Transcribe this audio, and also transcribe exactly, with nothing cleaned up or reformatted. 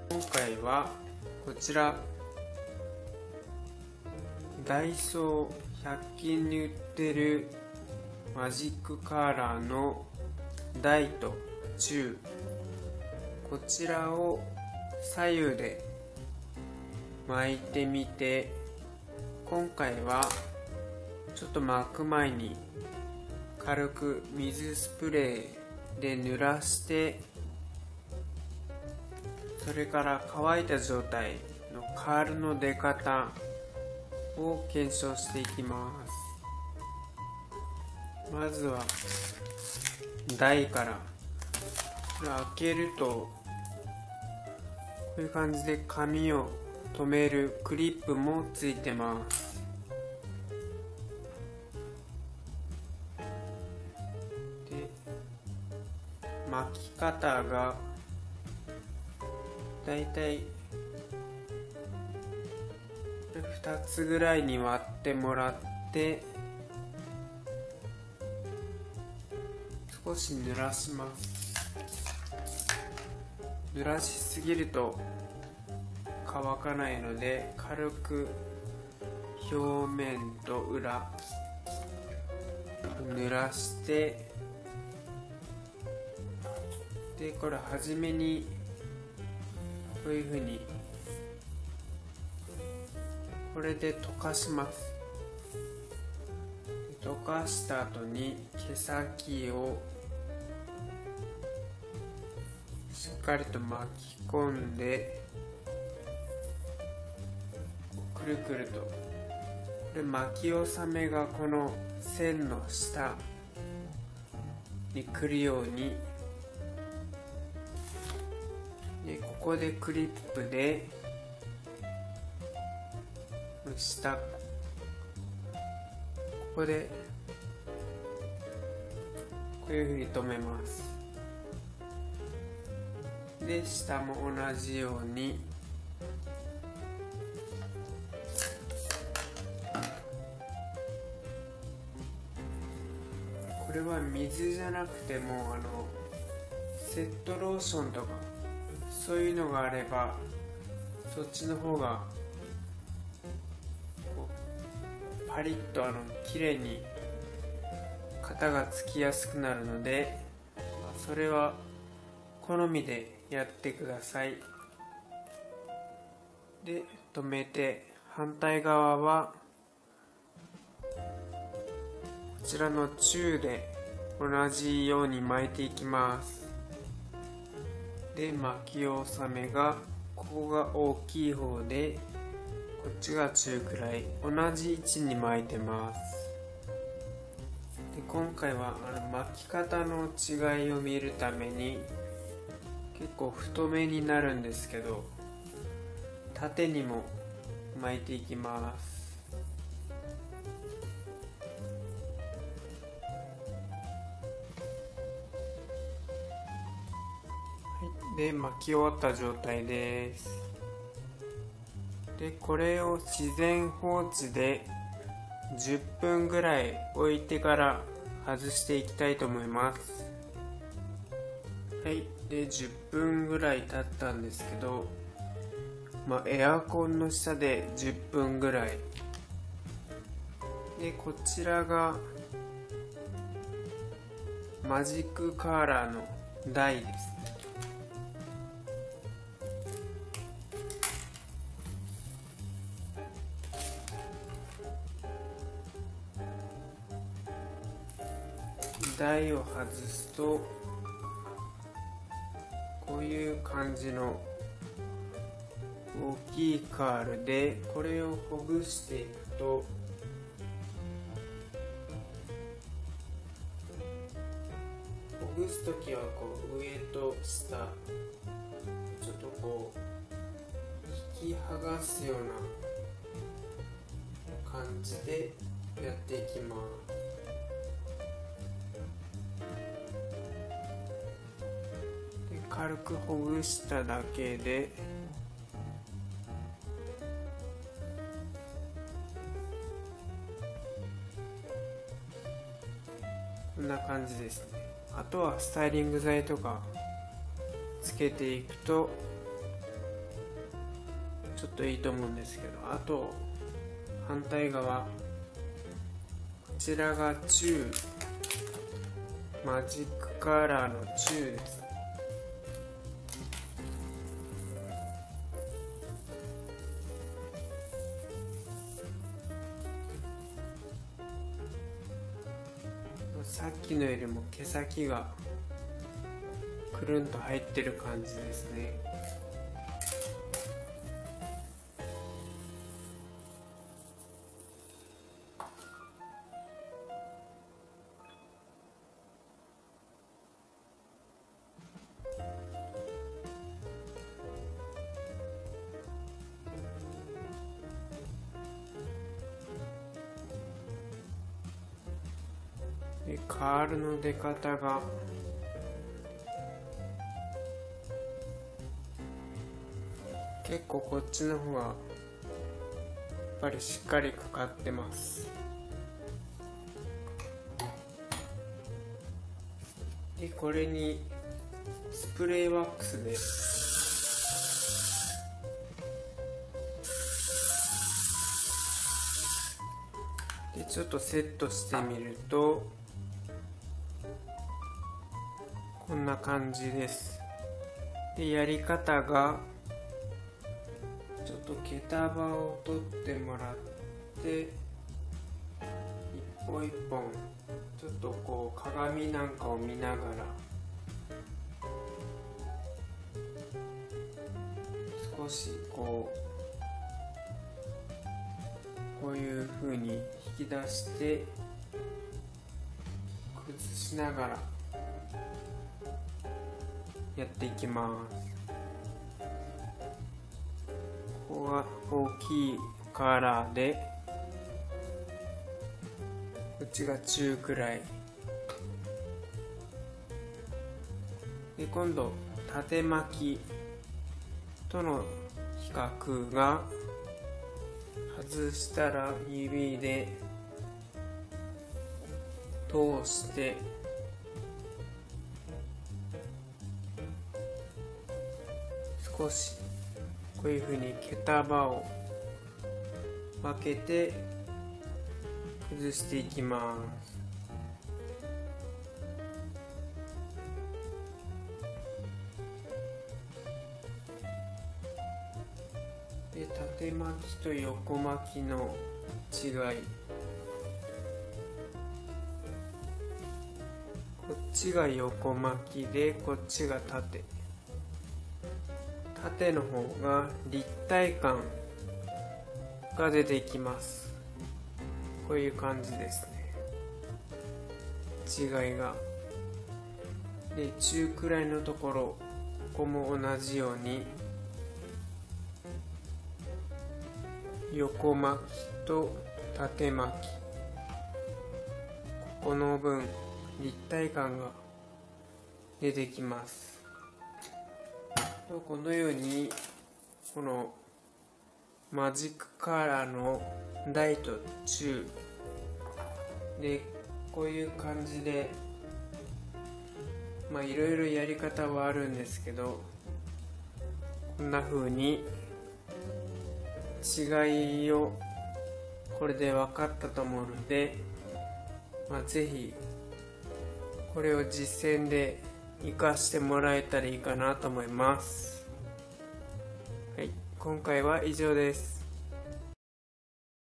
今回はこちらダイソーひゃく均に売ってるマジックカーラーの大と中、こちらを左右で巻いてみて、今回はちょっと巻く前に軽く水スプレーで濡らして、それから乾いた状態のカールの出方を検証していきます。まずは台から開けるとこういう感じで髪を留めるクリップもついてます。で、巻き方がだいたいふたつぐらいに割ってもらって、少し濡らします。濡らしすぎると乾かないので、軽く表面と裏濡らして、でこれ初めにこういうふうにこれで溶かします。溶かした後に毛先をしっかりと巻き込んで、くるくると、これ巻き納めがこの線の下に来るように、でここでクリップで下、ここでこういうふうに留めます。で下も同じようにこれは水じゃなくても、あのセットローションとかそういうのがあれば、そっちの方がパリッとあの綺麗に型がつきやすくなるので、それは好みでやってください。で止めて、反対側はこちらの中で同じように巻いていきます。で巻き納めがここが大きい方で、こっちが中くらい、同じ位置に巻いてます。で今回はあの巻き方の違いを見るために結構太めになるんですけど、縦にも巻いていきます。はい、で巻き終わった状態です。でこれを自然放置でじゅっぷんぐらい置いてから外していきたいと思います。はい、でじゅっぷんぐらい経ったんですけど、まあ、エアコンの下でじゅっぷんぐらいで、こちらがマジックカーラーの台ですね。台を外すとこういう感じの大きいカールで、これをほぐしていくとほぐすときはこう上と下ちょっとこう引き剥がすような感じでやっていきます。軽くほぐしただけでこんな感じですね。あとはスタイリング剤とかつけていくとちょっといいと思うんですけど、あと反対側、こちらが中、マジックカラーの中です。さっきのよりも毛先がくるんと入ってる感じですね。でカールの出方が結構こっちの方がやっぱりしっかりかかってます。でこれにスプレーワックスです。でちょっとセットしてみるとこんな感じです。でやり方がちょっと毛束を取ってもらって一本一本ちょっとこう鏡なんかを見ながら少しこうこういう風に引き出して崩しながらやっていきます。ここが大きいカラーでこっちが中くらいで、今度縦巻きとの比較が外したら指で通して少しこういうふうに毛束を分けて崩していきます。で縦巻きと横巻きの違い、こっちが横巻きでこっちが縦。縦の方が立体感が出てきます。こういう感じですね、違いが。で中くらいのところ、ここも同じように横巻きと縦巻き、ここの分立体感が出てきます。このようにこのマジックカラーの大と中でこういう感じで、まあいろいろやり方はあるんですけど、こんな風に違いをこれで分かったと思うので、まあ、ぜひこれを実践で活かしてもらえたらいいかなと思います。はい、今回は以上です。